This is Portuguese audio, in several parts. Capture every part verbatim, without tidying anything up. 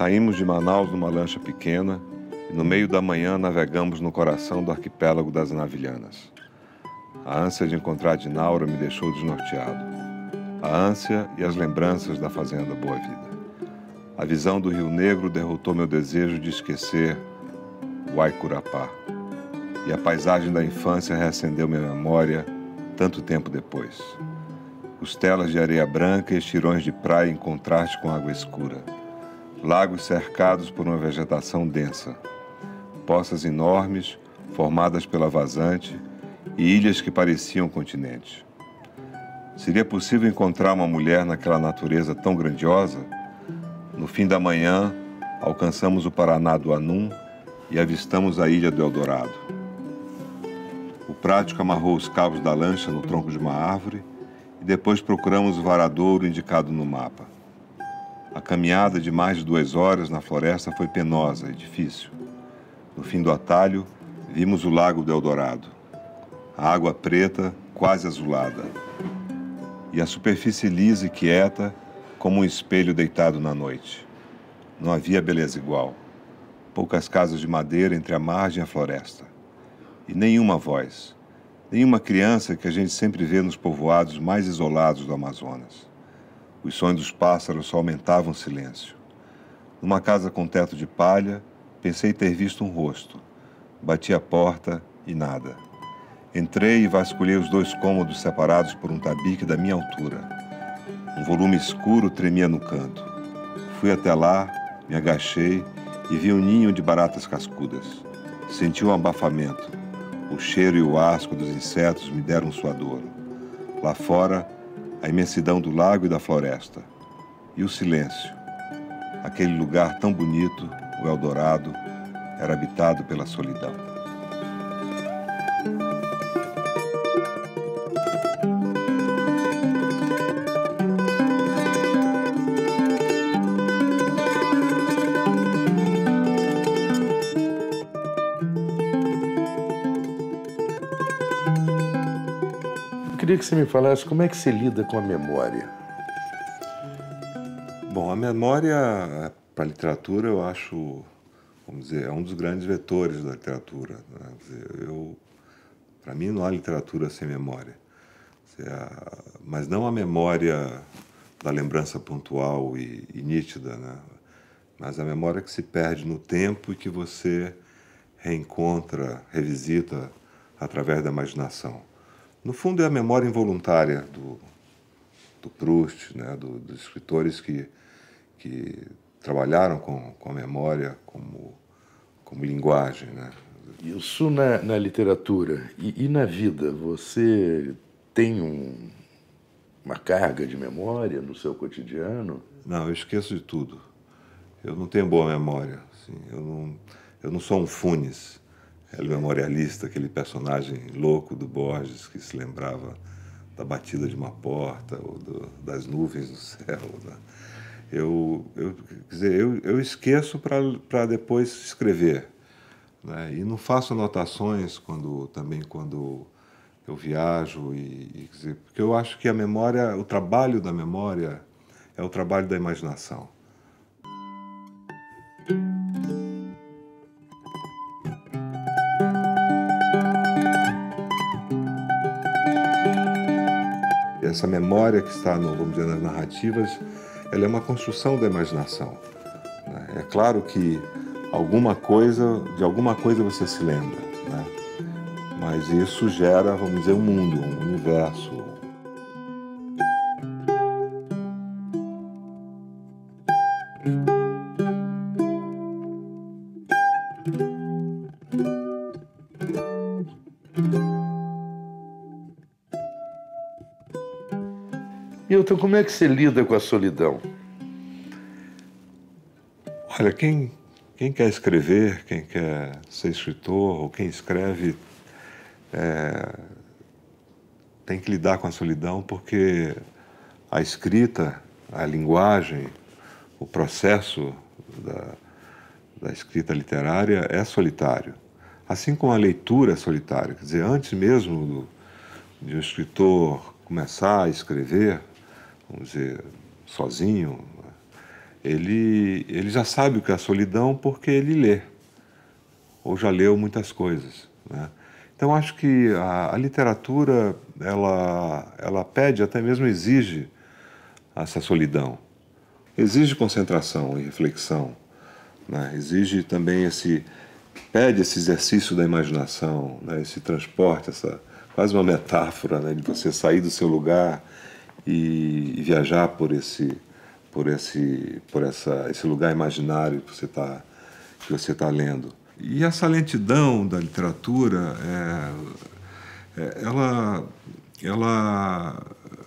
Saímos de Manaus numa lancha pequena e no meio da manhã navegamos no coração do arquipélago das Anavilhanas. A ânsia de encontrar Dinaura me deixou desnorteado. A ânsia e as lembranças da fazenda Boa Vida. A visão do Rio Negro derrotou meu desejo de esquecer o Aicurapá. E a paisagem da infância reacendeu minha memória tanto tempo depois. Costelas de areia branca e estirões de praia em contraste com água escura. Lagos cercados por uma vegetação densa. Poças enormes, formadas pela vazante, e ilhas que pareciam continentes. Seria possível encontrar uma mulher naquela natureza tão grandiosa? No fim da manhã, alcançamos o Paraná do Anum e avistamos a ilha do Eldorado. O prático amarrou os cabos da lancha no tronco de uma árvore e depois procuramos o varadouro indicado no mapa. A caminhada de mais de duas horas na floresta foi penosa e difícil. No fim do atalho, vimos o Lago do Eldorado. A água preta, quase azulada. E a superfície lisa e quieta, como um espelho deitado na noite. Não havia beleza igual. Poucas casas de madeira entre a margem e a floresta. E nenhuma voz. Nenhuma criança que a gente sempre vê nos povoados mais isolados do Amazonas. Os sons dos pássaros só aumentavam o silêncio. Numa casa com teto de palha, pensei ter visto um rosto. Bati a porta e nada. Entrei e vasculhei os dois cômodos separados por um tabique da minha altura. Um volume escuro tremia no canto. Fui até lá, me agachei e vi um ninho de baratas cascudas. Senti um abafamento. O cheiro e o asco dos insetos me deram um suadouro. Lá fora, a imensidão do lago e da floresta. E o silêncio. Aquele lugar tão bonito, o Eldorado, era habitado pela solidão. Eu queria que você me falasse como é que você lida com a memória. Bom, a memória para a literatura eu acho, vamos dizer, é um dos grandes vetores da literatura, né? Eu, para mim não há literatura sem memória. Mas não a memória da lembrança pontual e, e nítida, né? Mas a memória que se perde no tempo e que você reencontra, revisita através da imaginação. No fundo, é a memória involuntária do, do Proust, né? do, dos escritores que, que trabalharam com, com a memória como, como linguagem, né? Isso na, na literatura. E, e na vida, você tem um, uma carga de memória no seu cotidiano? Não, eu esqueço de tudo. Eu não tenho boa memória. Assim, eu, não, eu não sou um Funes. El Memorialista, aquele personagem louco do Borges que se lembrava da batida de uma porta ou do, das nuvens no céu, né? Eu, eu, quer dizer, eu, eu esqueço para depois escrever, né? E não faço anotações quando, também quando eu viajo, e, e, quer dizer, porque eu acho que a memória, o trabalho da memória é o trabalho da imaginação. Essa memória que está, no, vamos dizer, nas narrativas, ela é uma construção da imaginação, né? É claro que alguma coisa, de alguma coisa você se lembra, né? Mas isso gera, vamos dizer, um mundo, um universo. Milton, como é que você lida com a solidão? Olha, quem, quem quer escrever, quem quer ser escritor, ou quem escreve, é, tem que lidar com a solidão, porque a escrita, a linguagem, o processo da, da escrita literária é solitário. Assim como a leitura é solitária. Quer dizer, antes mesmo do, de um escritor começar a escrever, vamos dizer, sozinho, ele, ele já sabe o que é a solidão porque ele lê, ou já leu muitas coisas, né? Então, acho que a, a literatura, ela, ela pede, até mesmo exige essa solidão. Exige concentração e reflexão, né? Exige também esse, pede esse exercício da imaginação, né? Esse transporte, essa quase uma metáfora, né? De você sair do seu lugar e, e viajar por esse, por esse, por essa, esse lugar imaginário que você está que você está lendo. E essa lentidão da literatura, é, é, ela, ela,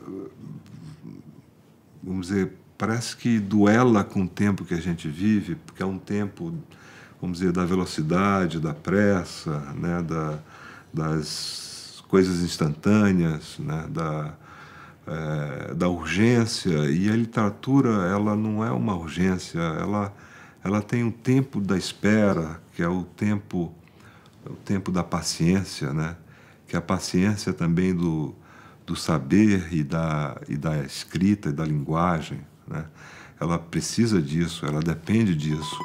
vamos dizer, parece que duela com o tempo que a gente vive, porque é um tempo, vamos dizer, da velocidade, da pressa, né, da, das coisas instantâneas, né, da, é, da urgência. E a literatura, ela não é uma urgência, ela, ela tem um tempo da espera, que é o tempo, o tempo da paciência, né, que é a paciência também do, do saber e da, e da escrita e da linguagem, né? Ela precisa disso, ela depende disso.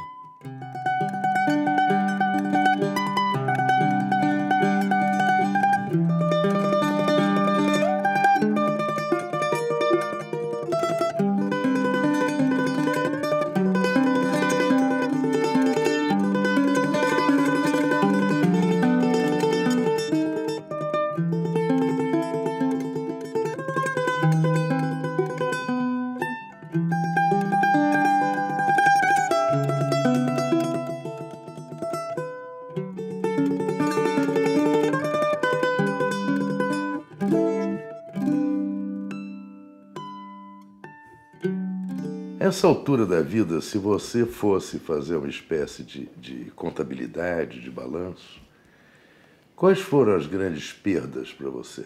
Essa altura da vida, se você fosse fazer uma espécie de, de contabilidade, de balanço, quais foram as grandes perdas para você?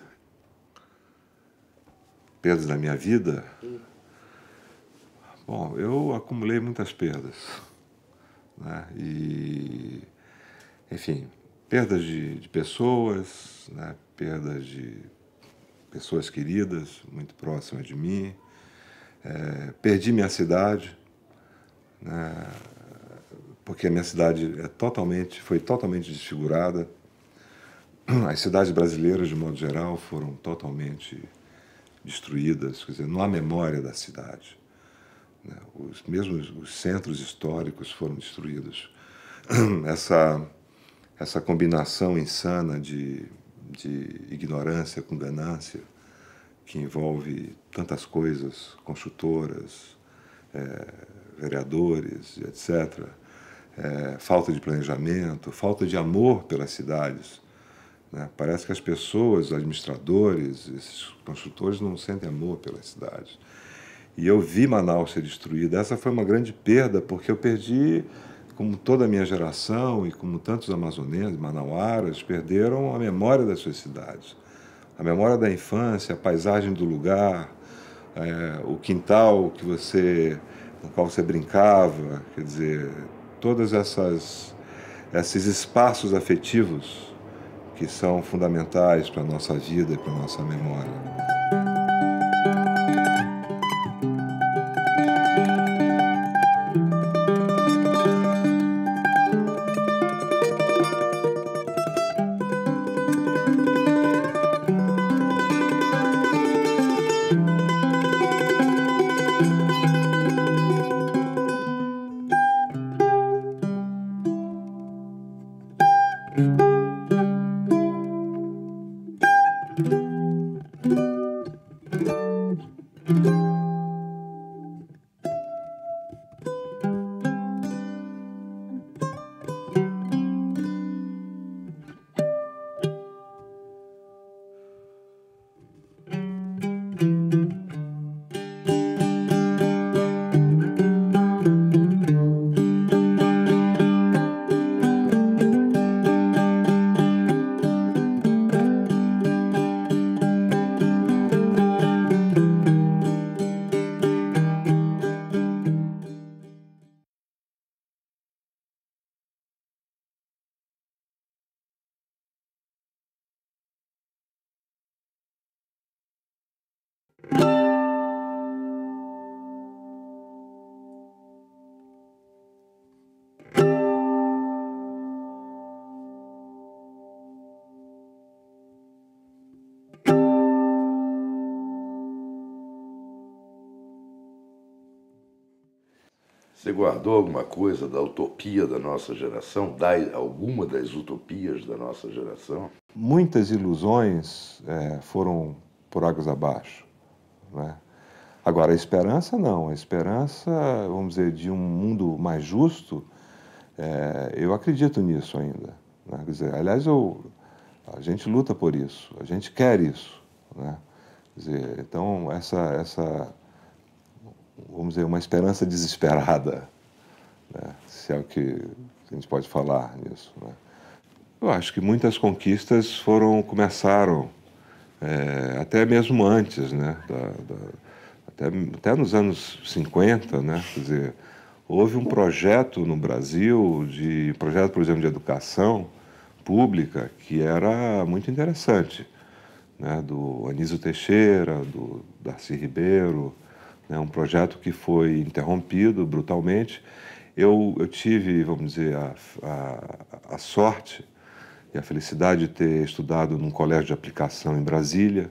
Perdas da minha vida? Bom, eu acumulei muitas perdas, né? E, enfim, perdas de, de pessoas, né? Perdas de pessoas queridas, muito próximas de mim. É, perdi minha cidade, né? Porque a minha cidade é totalmente, foi totalmente desfigurada. As cidades brasileiras, de modo geral, foram totalmente destruídas, quer dizer, não há memória da cidade, né? Os, mesmo os centros históricos foram destruídos. Essa, essa combinação insana de, de ignorância com ganância, que envolve tantas coisas, construtoras, é, vereadores, etcétera, é, falta de planejamento, falta de amor pelas cidades, né? Parece que as pessoas, os administradores, esses construtores não sentem amor pelas cidades. E eu vi Manaus ser destruída. Essa foi uma grande perda, porque eu perdi, como toda a minha geração e como tantos amazonenses, manauaras, perderam a memória das suas cidades. A memória da infância, a paisagem do lugar, é, o quintal que você, no qual você brincava, quer dizer, todas essas esses espaços afetivos que são fundamentais para a nossa vida e para a nossa memória. Você guardou alguma coisa da utopia da nossa geração? Da, alguma das utopias da nossa geração? Muitas ilusões é, foram por águas abaixo, né? Agora, a esperança não. A esperança, vamos dizer, de um mundo mais justo, é, eu acredito nisso ainda, né? Quer dizer, aliás, eu, a gente luta por isso, a gente quer isso, né? Quer dizer, então, essa, essa, vamos dizer, uma esperança desesperada, né? Se é o que a gente pode falar nisso, né? Eu acho que muitas conquistas foram, começaram, é, até mesmo antes, né? Da, da, até, até nos anos cinquenta, né? Quer dizer, houve um projeto no Brasil, de projeto, por exemplo, de educação pública, que era muito interessante, né? Do Anísio Teixeira, do Darcy Ribeiro, né? Um projeto que foi interrompido brutalmente. Eu, eu tive, vamos dizer, a, a, a sorte e a felicidade de ter estudado num colégio de aplicação em Brasília,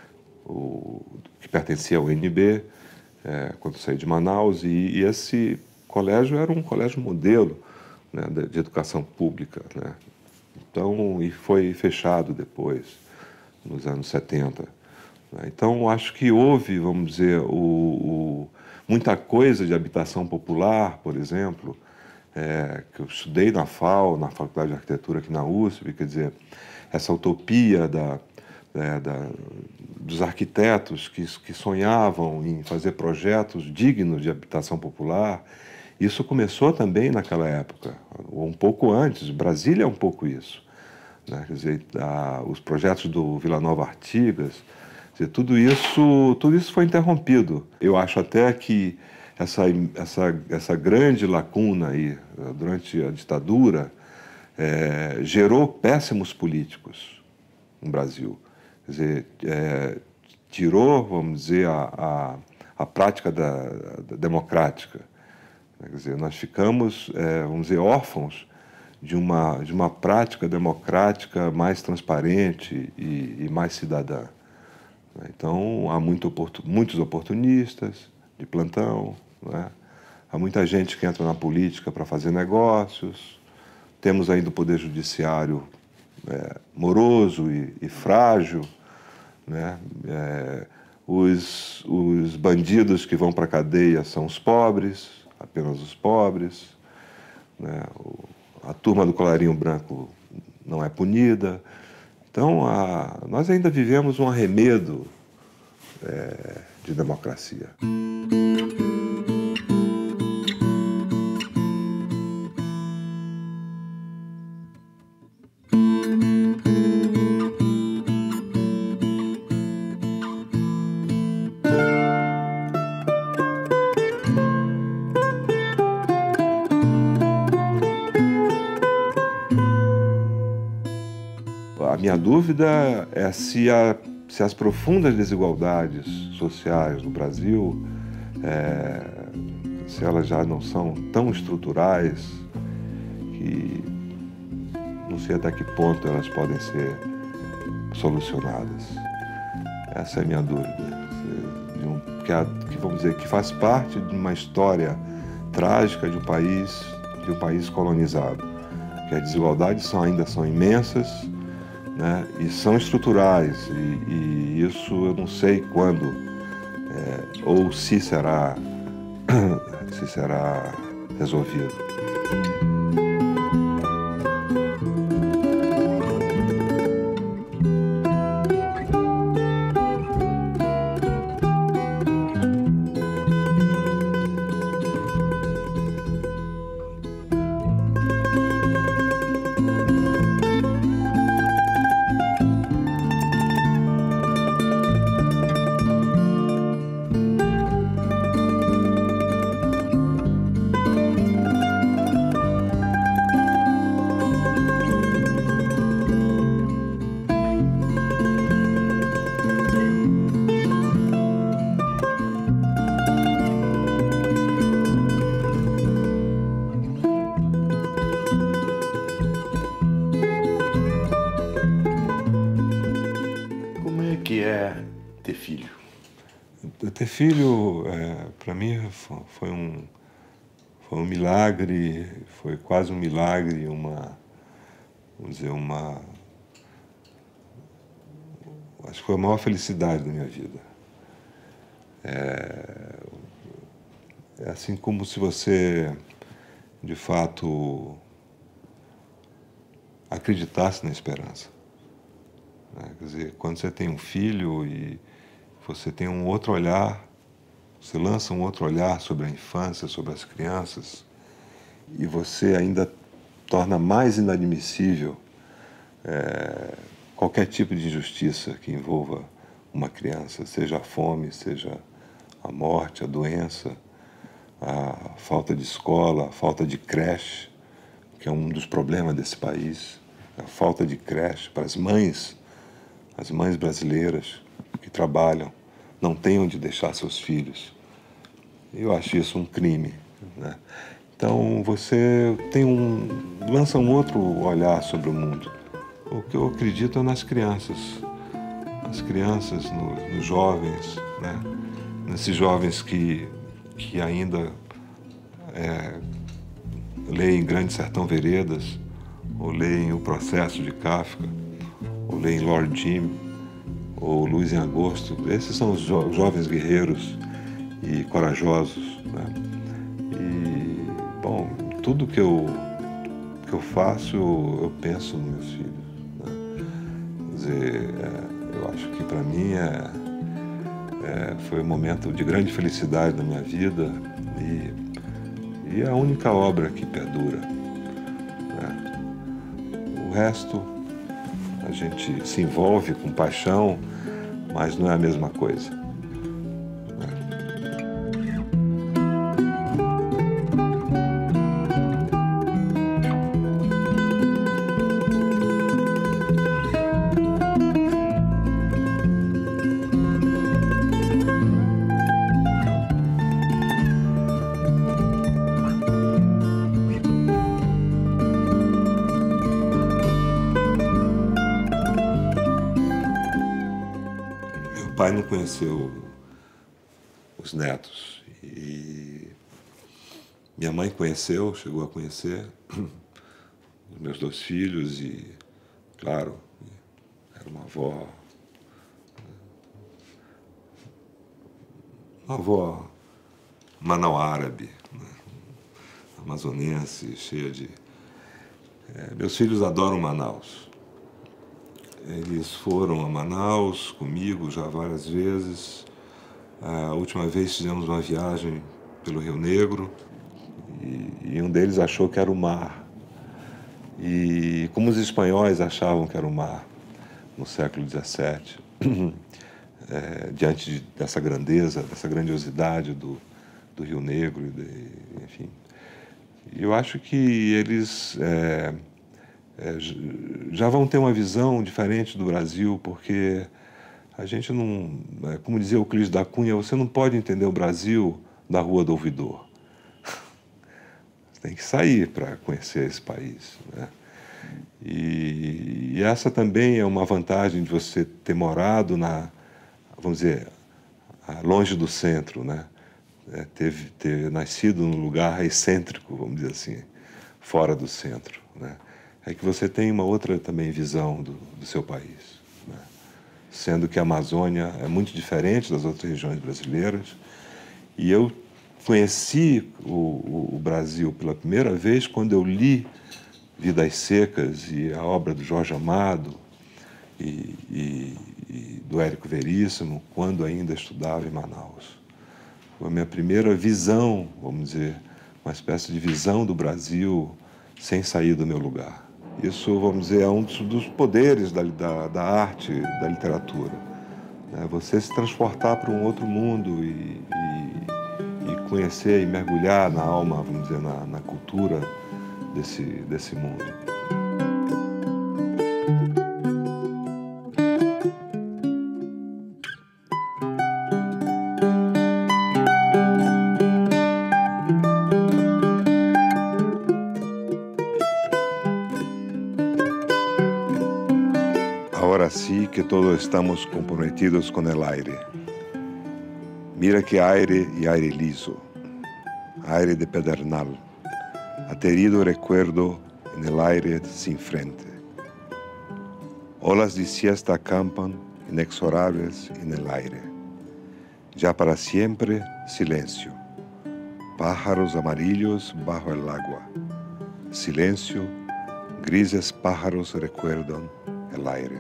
o, que pertencia ao U N B, é, quando saí de Manaus, e, e esse colégio era um colégio modelo, né, de, de educação pública, né? Então, e foi fechado depois, nos anos setenta. Né? Então, acho que houve, vamos dizer, o, o, muita coisa de habitação popular, por exemplo, É, que eu estudei na F A U, na Faculdade de Arquitetura aqui na U S P, quer dizer, essa utopia da, é, da, dos arquitetos que, que sonhavam em fazer projetos dignos de habitação popular, isso começou também naquela época, ou um pouco antes. Brasília é um pouco isso, né? Quer dizer, a, os projetos do Vila Nova Artigas, quer dizer, tudo isso, tudo isso foi interrompido. Eu acho até que Essa, essa, essa grande lacuna aí, durante a ditadura, é, gerou péssimos políticos no Brasil. Quer dizer, é, tirou, vamos dizer, a, a, a prática da, da democrática. Quer dizer, nós ficamos, é, vamos dizer, órfãos de uma, de uma prática democrática mais transparente e, e mais cidadã. Então, há muito, muitos oportunistas de plantão, né? Há muita gente que entra na política para fazer negócios. Temos ainda o poder judiciário é, moroso e, e frágil, né? É, os, os bandidos que vão para a cadeia são os pobres, apenas os pobres, né? O, a turma do colarinho branco não é punida. Então, a, nós ainda vivemos um arremedo é, de democracia. A minha dúvida é se, a, se as profundas desigualdades sociais no Brasil, é, se elas já não são tão estruturais que não sei até que ponto elas podem ser solucionadas. Essa é a minha dúvida. De um, que, que, vamos dizer, que faz parte de uma história trágica de um país, de um país colonizado. Que as desigualdades são, ainda são imensas, né, e são estruturais, e, e isso eu não sei quando, é, ou se será, se será resolvido. Ter filho? Ter filho, é, para mim, foi um, foi um milagre, foi quase um milagre, uma, vamos dizer, uma... Acho que foi a maior felicidade da minha vida. É, é assim como se você, de fato, acreditasse na esperança. Né? Quer dizer, quando você tem um filho e você tem um outro olhar, você lança um outro olhar sobre a infância, sobre as crianças, e você ainda torna mais inadmissível é, qualquer tipo de injustiça que envolva uma criança, seja a fome, seja a morte, a doença, a falta de escola, a falta de creche, que é um dos problemas desse país, a falta de creche para as mães, as mães brasileiras que trabalham, não têm onde deixar seus filhos. Eu acho isso um crime, né? Então você tem um, lança um outro olhar sobre o mundo. O que eu acredito é nas crianças, nas crianças, no, nos jovens, né? Nesses jovens que, que ainda é, leem Grande Sertão Veredas, ou leem O Processo de Kafka, ou leem Lord Jim, ou Luz em Agosto. Esses são os jo jovens guerreiros e corajosos, né? E, bom, tudo que eu, que eu faço, eu, eu penso nos meus filhos, né? Quer dizer, é, eu acho que para mim é, é, foi um momento de grande felicidade na minha vida e, e é a única obra que perdura, né? O resto, a gente se envolve com paixão, mas não é a mesma coisa. Meu pai não conheceu os netos e minha mãe conheceu, chegou a conhecer os meus dois filhos e, claro, era uma avó, uma avó manauárabe, né? Amazonense, cheia de... É, meus filhos adoram Manaus. Eles foram a Manaus comigo já várias vezes. A última vez fizemos uma viagem pelo Rio Negro e, e um deles achou que era o mar. E como os espanhóis achavam que era o mar no século dezessete, é, diante de, dessa grandeza, dessa grandiosidade do, do Rio Negro, de, enfim. E eu acho que eles... É, É, já vão ter uma visão diferente do Brasil, porque a gente não... Como dizia Euclides da Cunha, você não pode entender o Brasil da Rua do Ouvidor. Você tem que sair para conhecer esse país, né? E, e essa também é uma vantagem de você ter morado na... Vamos dizer, longe do centro, né? É, ter, ter nascido num lugar excêntrico, vamos dizer assim, fora do centro, né? É que você tem uma outra também visão do, do seu país, né? Sendo que a Amazônia é muito diferente das outras regiões brasileiras. E eu conheci o, o, o Brasil pela primeira vez quando eu li Vidas Secas e a obra do Jorge Amado e, e, e do Érico Veríssimo, quando ainda estudava em Manaus. Foi a minha primeira visão, vamos dizer, uma espécie de visão do Brasil sem sair do meu lugar. Isso, vamos dizer, é um dos poderes da, da, da arte, da literatura, né? Você se transportar para um outro mundo e, e, e conhecer e mergulhar na alma, vamos dizer, na, na cultura desse, desse mundo. Ahora sí que todos estamos comprometidos con el aire. Mira que aire y aire liso. aire de pedernal, aterido recuerdo en el aire sin frente. Olas de siesta acampan, inexorables en el aire. Ya para siempre, silencio. Pájaros amarillos bajo el agua. Silencio, grises pájaros recuerdan el aire.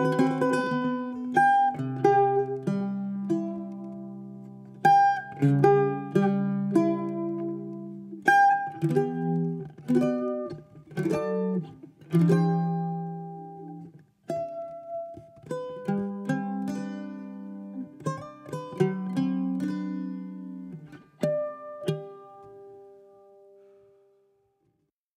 Thank you.